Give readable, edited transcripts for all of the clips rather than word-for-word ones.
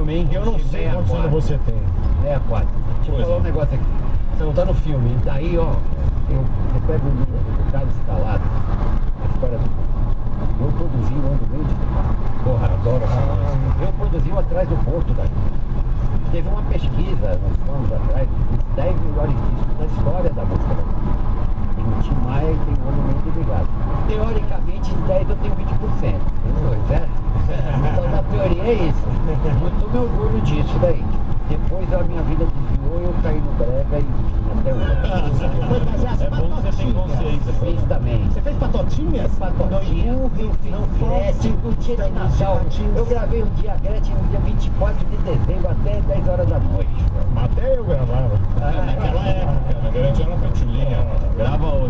filme, hein? Eu não sei quantos anos você tem. 64. Deixa eu falar um negócio aqui. Você não tá no filme, hein? Daí, ó, eu pego o carro escalado, a história do... Eu produzi um ano meio de carro. Porra, adoro essa coisa. Eu produzi um atrás do porto daí. Teve uma pesquisa, uns anos atrás, dos 10 melhores discos da história da música brasileira. Tem o Tim Maia e tem o Monumento Ligado. Teoricamente, de 10 eu tenho 20%. Entendeu? Certo? Então, na teoria é isso. Muito me orgulho disso daí. Depois a minha vida desviou, eu caí no brega e vim até hoje. É bom que você tem consciência. Fiz também. Você fez patotinhas? Patotinha, eu fiz Gretchen no dia de Natal. Eu gravei um dia Gretchen no dia 24 de dezembro até 10 horas da noite. Até eu gravava. Naquela época, a Gretchen era petilinha. Grava hoje.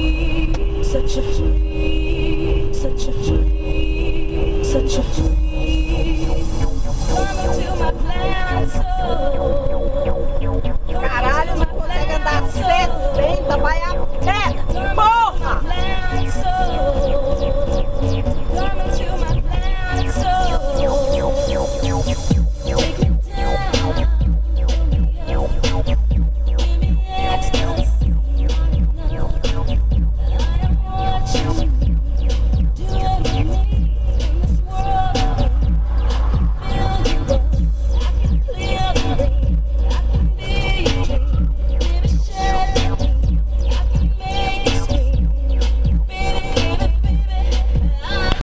free, such a free, such a free, such a free. Come into my planet soul.